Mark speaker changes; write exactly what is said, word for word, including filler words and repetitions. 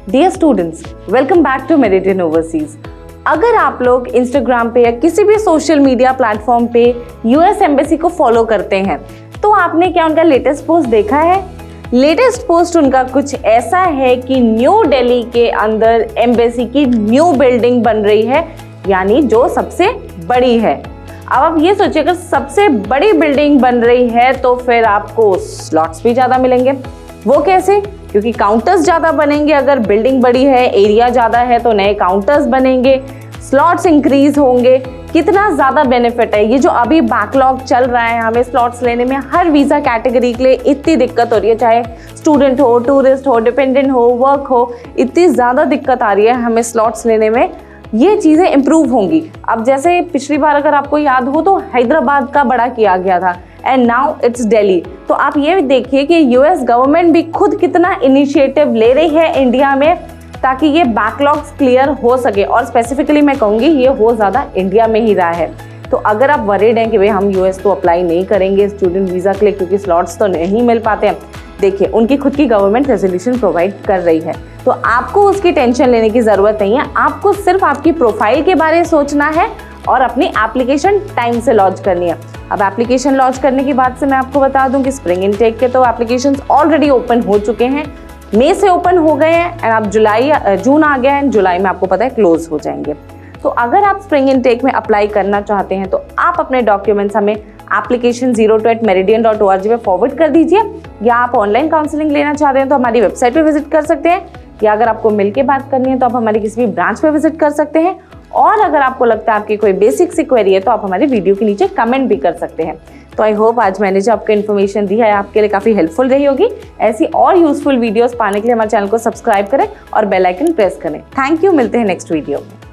Speaker 1: Dear students, welcome back to Meridian Overseas. अगर आप लोग इंस्टाग्राम पे या किसी भी सोशल मीडिया प्लेटफॉर्म पे यूएस एम्बेसी को फॉलो करते हैं तो आपने क्या उनका लेटेस्ट पोस्ट देखा है? लेटेस्ट पोस्ट उनका कुछ ऐसा है कि न्यू दिल्ली के अंदर एम्बेसी की न्यू बिल्डिंग बन रही है, यानी जो सबसे बड़ी है। अब आप ये सोचिए, अगर सबसे बड़ी बिल्डिंग बन रही है तो फिर आपको स्लॉट्स भी ज़्यादा मिलेंगे। वो कैसे? क्योंकि काउंटर्स ज़्यादा बनेंगे। अगर बिल्डिंग बड़ी है, एरिया ज़्यादा है तो नए काउंटर्स बनेंगे, स्लॉट्स इंक्रीज होंगे। कितना ज़्यादा बेनिफिट है। ये जो अभी बैकलॉग चल रहा है हमें स्लॉट्स लेने में, हर वीज़ा कैटेगरी के लिए इतनी दिक्कत हो रही है, चाहे स्टूडेंट हो, टूरिस्ट हो, डिपेंडेंट हो, वर्क हो, इतनी ज़्यादा दिक्कत आ रही है हमें स्लॉट्स लेने में। ये चीज़ें इंप्रूव होंगी। अब जैसे पिछली बार अगर आपको याद हो तो हैदराबाद का बड़ा किया गया था एंड नाउ इट्स दिल्ली। तो आप ये देखिए कि यूएस गवर्नमेंट भी खुद कितना इनिशिएटिव ले रही है इंडिया में ताकि ये बैकलॉग्स क्लियर हो सके। और स्पेसिफिकली मैं कहूँगी ये हो ज़्यादा इंडिया में ही रहा है। तो अगर आप वरीड हैं कि भाई हम यूएस तो अप्लाई नहीं करेंगे स्टूडेंट वीज़ा के लिए क्योंकि स्लॉट्स तो नहीं मिल पाते हैं, देखिए उनकी खुद की गवर्नमेंट रेजोल्यूशन प्रोवाइड कर रही है, तो आपको उसकी टेंशन लेने की ज़रूरत नहीं है। आपको सिर्फ आपकी प्रोफाइल के बारे में सोचना है और अपनी एप्लीकेशन टाइम से लॉन्च करनी है। अब एप्लीकेशन लॉन्च करने की बात से मैं आपको बता दूं कि स्प्रिंग इनटेक के तो एप्लीकेशंस ऑलरेडी ओपन हो चुके हैं, मई से ओपन हो गए हैं एंड अब जुलाई जून आ गया है, जुलाई में आपको पता है क्लोज हो जाएंगे। तो अगर आप स्प्रिंग इनटेक में अप्लाई करना चाहते हैं तो आप अपने डॉक्यूमेंट्स हमें application zero two eight Meridian dot O R G पे फॉरवर्ड कर दीजिए, या आप ऑनलाइन काउंसलिंग लेना चाहते हैं तो हमारी वेबसाइट पे विजिट कर सकते हैं, या अगर आपको मिलके बात करनी है तो आप हमारी किसी भी ब्रांच पे विजिट कर सकते हैं। और अगर आपको लगता है आपकी कोई बेसिक सी क्वेरी है तो आप हमारे वीडियो के नीचे कमेंट भी कर सकते हैं। तो आई होप आज मैंने जो आपको इन्फॉर्मेशन दी है आपके लिए काफ़ी हेल्पफुल रही होगी। ऐसी और यूजफुल वीडियोस पाने के लिए हमारे चैनल को सब्सक्राइब करें और बेल आइकन प्रेस करें। थैंक यू, मिलते हैं नेक्स्ट वीडियो में।